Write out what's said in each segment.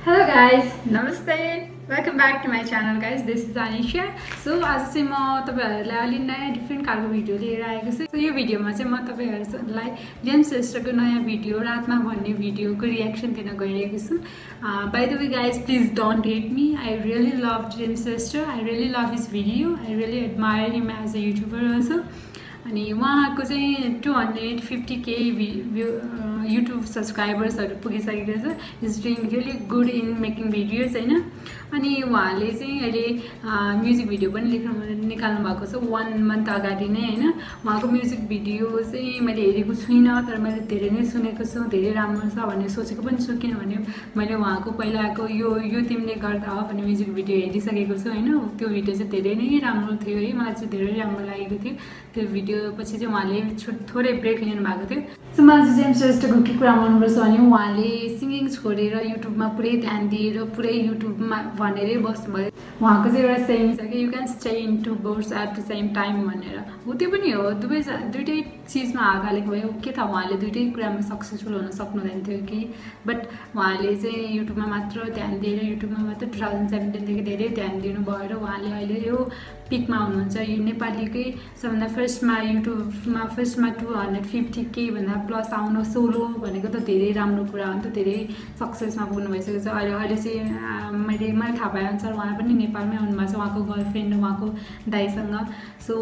Hello guys, Namaste. Welcome back to my channel guys. This is Anisha. So आज चाहिँ म तपाईहरुलाई अलि नयाँ डिफरेन्ट खालको भिडियो लिएर आएको छु. So यो भिडियोमा चाहिँ म तपाईहरुलाई जेम्स श्रेष्ठको नयाँ भिडियो रातमा भन्ने भिडियोको रियाक्सन दिन गइरहेको छु. By the way guys, please don't hate me. I really love James Shrestha. I really love his video. I really admire him as a YouTuber also. अनि उहाँको चाहिँ 250k YouTube सब्सक्राइबर्सहरु पुगिसकेको छ. He's doing really good in making videos हैन. अनि उहाँले चाहिँ अहिले म्युजिक भिडियो पनि निकाल्नु भएको छ 1 मन्थ अगाडि नै हैन. उहाँको म्युजिक भिडियो चाहिँ मैले हेरेको छुइनँ तर मैले धेरै नै सुनेको छु. धेरै राम्रो छ भन्ने सोचेको पनि छु किनभने मैले उहाँको पहिलाको यो तिमीले गर्दा हो भन्ने म्युजिक भिडियो हेरिसकेको छु हैन. त्यो भिडियो चाहिँ धेरै नै राम्रो थियो है. मलाई चाहिँ धेरै राम्रो लागेको थियो. त्यो भिडियो पछि चाहिँ उहाँले थोरै ब्रेक लिनु भएको थियो. सो मलाई चाहिँ जेम्स श्रेष्ठको के कुरा मनपर्छ भने उहाँले सिंगिङ छोडेर युट्युबमा पुरै ध्यान दिएर पुरै युट्युबमा भनेरै बस्नुभयो. उहाँको चाहिँ एउटा सेयिङ छ कि you can stay in two boats at the same time भनेर. हो त्यो पनि हो. दुईटै चिजमा हात हालेको भयो के थाहा उहाँले दुईटै कुरामा सक्सेसफुल हुन सक्नुहुँदैन थियो कि. बट उहाँले चाहिँ युट्युबमा मात्र ध्यान दिएर युट्युबमा मात्र 2017 देखि धेरै ध्यान दिनु भएर उहाँले अहिले यो पिकमा हुनुहुन्छ. यो नेपालीकै सबभन्दा फर्स्टमा युट्युबमा फर्स्टमा 250k भन्दा प्लस आउन सोलो भनेको त धेरै राम्रो कुरा हो नि त. धेरै सक्सेसमा पुग्नु भइसकेको छ. अहिले चाहिँ मैले थाहा पाए अनुसार उहाँ पनि नेपालमै आउनुभएको छ उहाँको गर्लफ्रेन्ड उहाँको दाइसँग. सो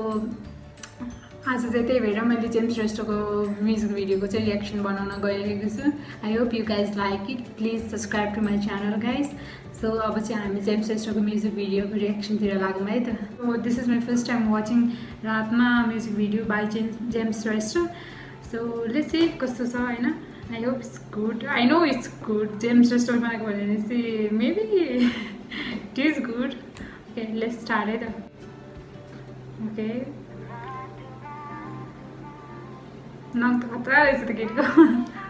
आज चाहिँ त्यही भएर मैले जेम्स श्रेष्ठको म्युजिक भिडियोको चाहिँ रियाक्सन बनाउन गइरहेको छु. I hope you guys like it. Please subscribe to my channel guys. So अब चाहिँ हामी जेम्स श्रेष्ठको म्युजिक भिडियोको रियाक्सनतिर लागौँ है त. So this is my first time watching रातमा music video by James Shrestha. So let's see कस्तो छ हैन. I hope it's good. I know it's good. James Shrestha बनाएको भनेपछि maybe it is good. Okay let's start है त. ओके नक त खतरा रहेछ त केटीको.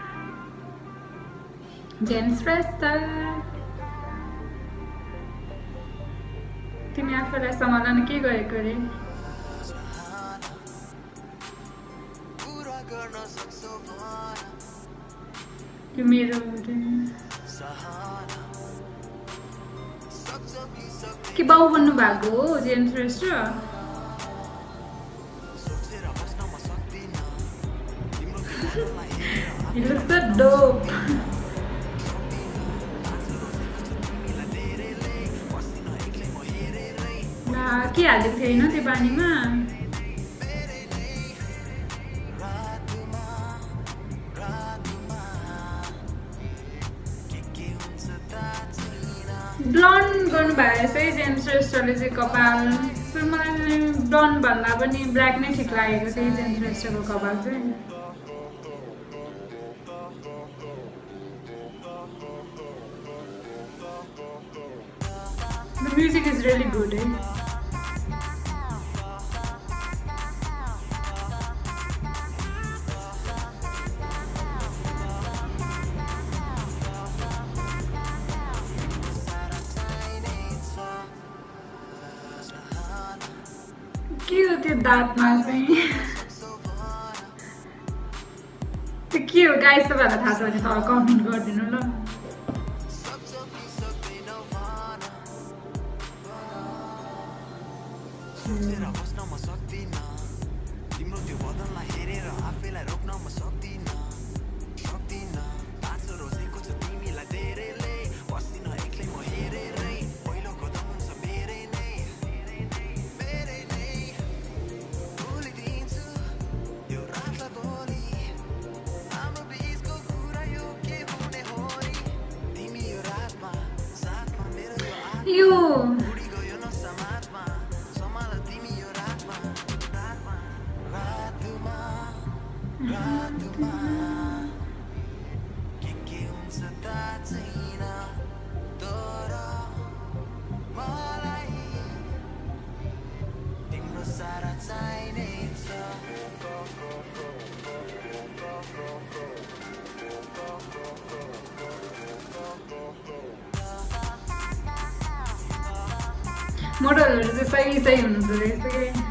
जेम्स श्रेष्ठ तिमी आफूलाई समाधान के गरेको रे. यो मेरो के बाउ बन्नु भएको हो James Shrestha. He looks so dope. के हालेको थियो हैन त्यो पानीमा. ब्लन्ड गर्नुभएको रहेछ है जेम्स श्रेष्ठले चाहिँ कपाल. तर मलाई चाहिँ ब्लन्ड भन्दा पनि ब्ल्याक नै ठिक लागेको थियो जेम्स श्रेष्ठको कपाल चाहिँ. The music is really good, eh? के हो त्यो दाँतमा चाहिँ. त्यो के हो गाइस तपाईँहरूलाई थाहा छ भने तल कमेन्ट गरिदिनु ल. यो मोडलहरु चाहिँ सही हुनु रहेछ के.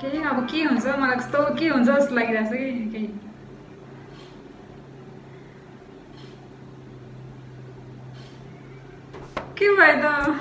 के अब के हुन्छ मलाई कस्तो के हुन्छ जस्तो लागिरहेछ कि के भयो त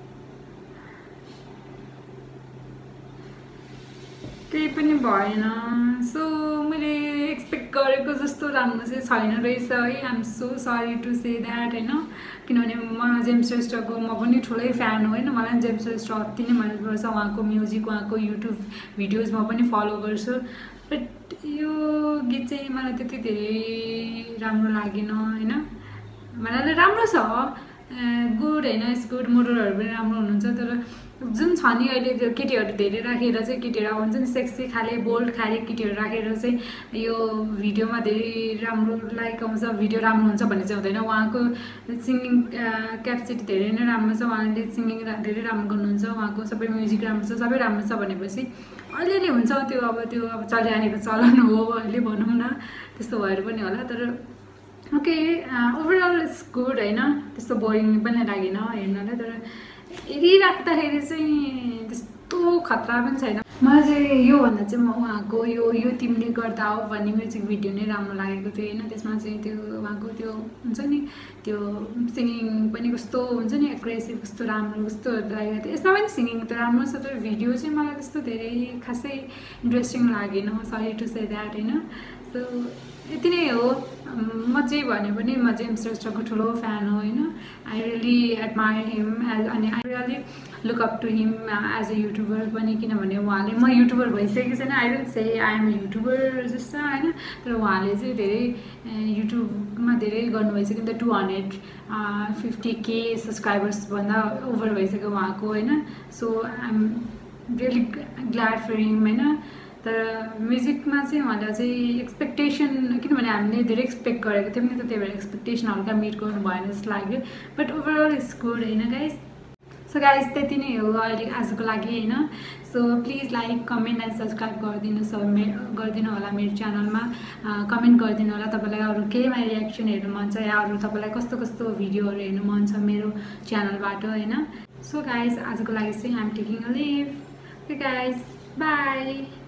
केही पनि भएन सो मैले एक्सपेक्ट गरेको जस्तो राम्रो चाहिँ छैन रहेछ है I'm so sorry to say that होइन किनभने म जेम्स श्रेष्ठको म पनि ठुलै फ्यान हो होइन मलाई जेम्स श्रेष्ठ अति नै मनपर्छ उहाँको म्युजिक उहाँको युट्युब भिडियोज म पनि फलो गर्छु बट यो गीत चाहिँ मलाई त्यति धेरै राम्रो लागेन होइन मलाई राम्रो छ गुड होइन इट्स गुड मोडलहरू पनि राम्रो हुनुहुन्छ तर जुन छ नि अहिले त्यो केटीहरू धेरै राखेर चाहिँ केटीहरू हुन्छ नि सेक्सी खाले बोल्ड खाले केटीहरू राखेर चाहिँ यो भिडियोमा धेरै राम्रो लाइक आउँछ भिडियो राम्रो हुन्छ भन्ने चाहिँ हुँदैन उहाँको सिङ्गिङ क्यापेसिटी धेरै नै राम्रो छ उहाँले सिङ्गिङ धेरै राम्रो गर्नुहुन्छ उहाँको सबै म्युजिक राम्रो छ सबै राम्रो छ भनेपछि अलिअलि हुन्छ त्यो अब चलिरहेको चलन हो अहिले भनौँ न त्यस्तो भएर पनि होला तर ओके ओभरअल इट्स गुड होइन त्यस्तो बोरिङ पनि लागेन हेर्नलाई तर हेरिराख्दाखेरि चाहिँ त्यस्तो खतरा पनि छैन मलाई चाहिँ योभन्दा चाहिँ म उहाँको यो तिमीले गर्दा हो भन्ने म्युजिक भिडियो नै राम्रो लागेको थियो होइन त्यसमा चाहिँ त्यो उहाँको त्यो हुन्छ नि त्यो सिङ्गिङ पनि कस्तो हुन्छ नि एग्रेसिभ कस्तो राम्रो कस्तो लागेको थियो यसमा पनि सिङ्गिङ त राम्रो छ तर भिडियो चाहिँ मलाई त्यस्तो धेरै खासै इन्ट्रेस्टिङ लागेन सरी टु से द्याट होइन सो यति नै हो म चाहिँ भने पनि म जेम्स श्रेष्ठको ठुलो फ्यान हो होइन आई रियली एडमायर हिम अनि I really look up to him as a YouTuber पनि किनभने उहाँले म युट्युबर भइसकेको छैन I don't say I am a YouTuber जस्तो होइन तर उहाँले चाहिँ धेरै युट्युबमा धेरै गर्नुभइसक्यो नि त 250K सब्सक्राइबर्सभन्दा ओभर भइसक्यो उहाँको होइन so I am really glad for him होइन तर म्युजिकमा चाहिँ उहाँलाई चाहिँ एक्सपेक्टेसन किनभने हामीले धेरै एक्सपेक्ट गरेको थियौँ नि त त्यही भएर एक्सपेक्टेसन हल्का मिट गर्नु भएन जस्तो लाग्यो बट ओभरअल इट्स गुड होइन गाइज सो गाइज त्यति नै हो अहिले आजको लागि होइन so please like comment and subscribe गरिदिनु होला मेरो च्यानलमा कमेन्ट गरिदिनु होला तपाईँलाई अरू केहीमा रियाक्सन हेर्नु मन छ या अरू तपाईँलाई कस्तो कस्तो भिडियोहरू हेर्नु मन छ मेरो च्यानलबाट होइन सो गाइज आजको लागि चाहिँ I'm taking a leave okay guys by